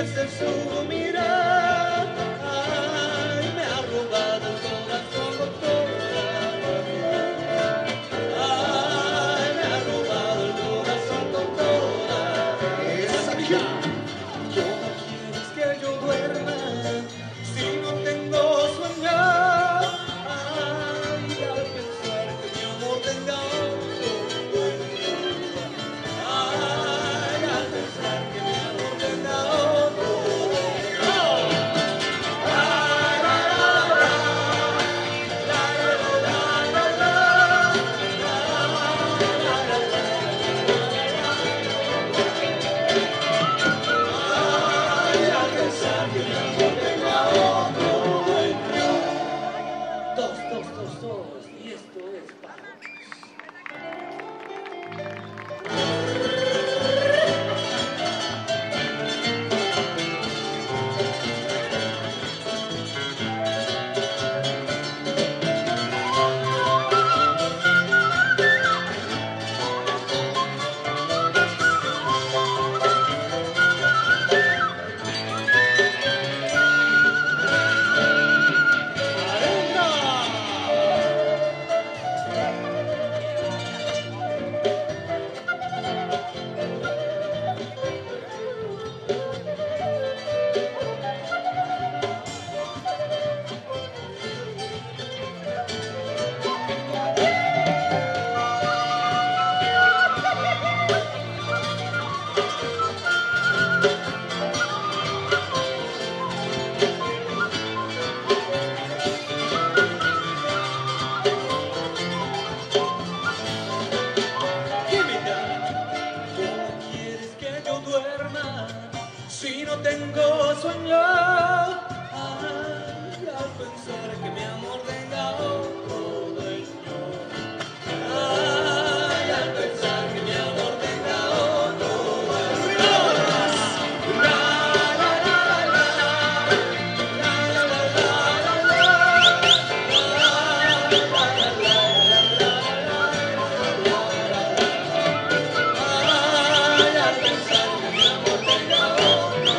desde su mirada, ay, me ha robado el corazón, doctora. Ay, me ha robado el corazón, doctora. Esa vieja. ¿Cómo quieres que yo duerma si no tengo sueño? Ay, al pensar que mi amor tenga otro dueño. Ay, al pensar que mi amor tenga otro dueño. La, la, la, la, la, la, la, la, la, ay, al pensar que mi amor tenga otro dueño. Dos, dos, dos, dos, y esto es para ¿cómo quieres que yo duerma si no tengo sueño? Ay, al pensar que mi amor tenga otro dueño. Ay, al pensar que mi amor tenga otro dueño. La, la, la, la, la, la, la, la, la, la, ay, al pensar que mi amor tenga otro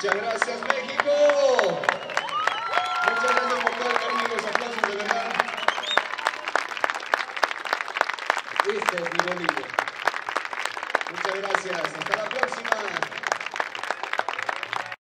Muchas gracias, México. Muchas gracias por todo el cariño y los aplausos, de verdad. Este es mi bolillo. Muchas gracias. Hasta